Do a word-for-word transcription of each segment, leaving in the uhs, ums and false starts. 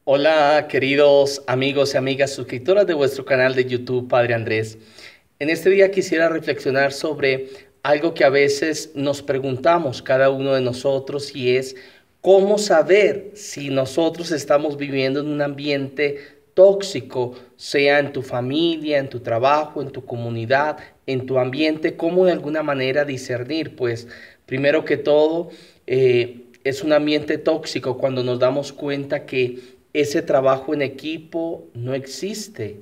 Hola, queridos amigos y amigas suscriptoras de vuestro canal de YouTube, Padre Andrés. En este día quisiera reflexionar sobre algo que a veces nos preguntamos cada uno de nosotros y es cómo saber si nosotros estamos viviendo en un ambiente tóxico, sea en tu familia, en tu trabajo, en tu comunidad, en tu ambiente, cómo de alguna manera discernir. Pues primero que todo, eh, es un ambiente tóxico cuando nos damos cuenta que ese trabajo en equipo no existe,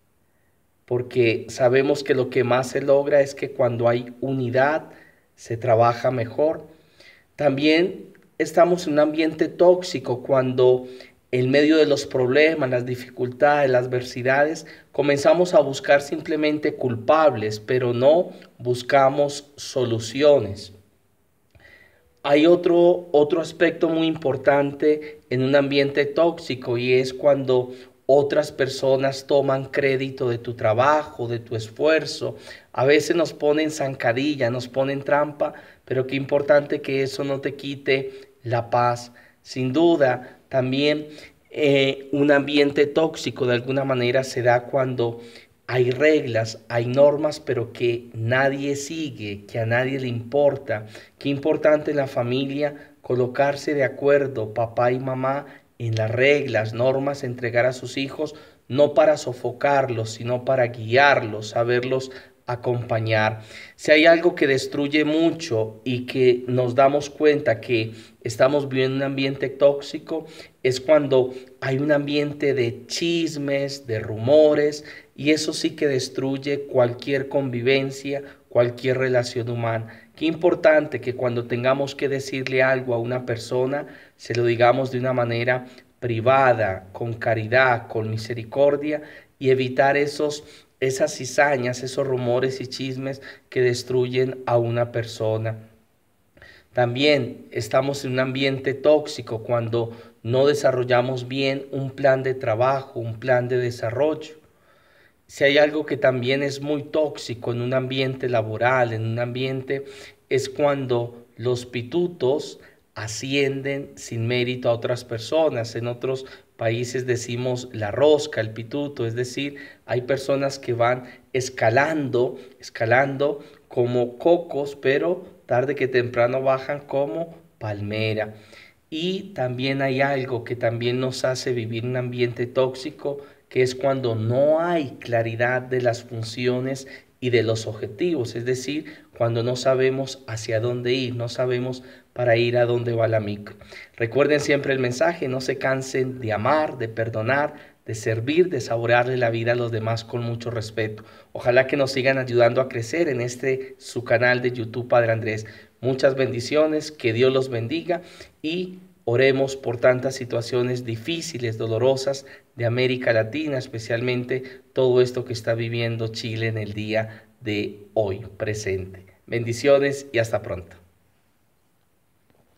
porque sabemos que lo que más se logra es que cuando hay unidad se trabaja mejor. También estamos en un ambiente tóxico cuando en medio de los problemas, las dificultades, las adversidades, comenzamos a buscar simplemente culpables, pero no buscamos soluciones. Hay otro, otro aspecto muy importante en un ambiente tóxico y es cuando otras personas toman crédito de tu trabajo, de tu esfuerzo. A veces nos ponen zancadilla, nos ponen trampa, pero qué importante que eso no te quite la paz. Sin duda, también eh, un ambiente tóxico de alguna manera se da cuando hay reglas, hay normas, pero que nadie sigue, que a nadie le importa. Qué importante en la familia colocarse de acuerdo, papá y mamá, en las reglas, normas, entregar a sus hijos, no para sofocarlos, sino para guiarlos, saberlos acompañar. Si hay algo que destruye mucho y que nos damos cuenta que estamos viviendo un ambiente tóxico, es cuando hay un ambiente de chismes, de rumores, y eso sí que destruye cualquier convivencia, cualquier relación humana. Qué importante que cuando tengamos que decirle algo a una persona, se lo digamos de una manera privada, con caridad, con misericordia y evitar esos esas cizañas, esos rumores y chismes que destruyen a una persona. También estamos en un ambiente tóxico cuando no desarrollamos bien un plan de trabajo, un plan de desarrollo. Si hay algo que también es muy tóxico en un ambiente laboral, en un ambiente, es cuando los pitutos ascienden sin mérito a otras personas. En otros países decimos la rosca, el pituto, es decir, hay personas que van escalando, escalando como cocos, pero tarde que temprano bajan como palmera. Y también hay algo que también nos hace vivir un ambiente tóxico, que es cuando no hay claridad de las funciones y de los objetivos, es decir, cuando no sabemos hacia dónde ir, no sabemos para ir a dónde va la micro. Recuerden siempre el mensaje, no se cansen de amar, de perdonar, de servir, de saborearle la vida a los demás con mucho respeto. Ojalá que nos sigan ayudando a crecer en este su canal de YouTube, Padre Andrés. Muchas bendiciones, que Dios los bendiga y oremos por tantas situaciones difíciles, dolorosas de América Latina, especialmente todo esto que está viviendo Chile en el día de hoy presente. Bendiciones y hasta pronto.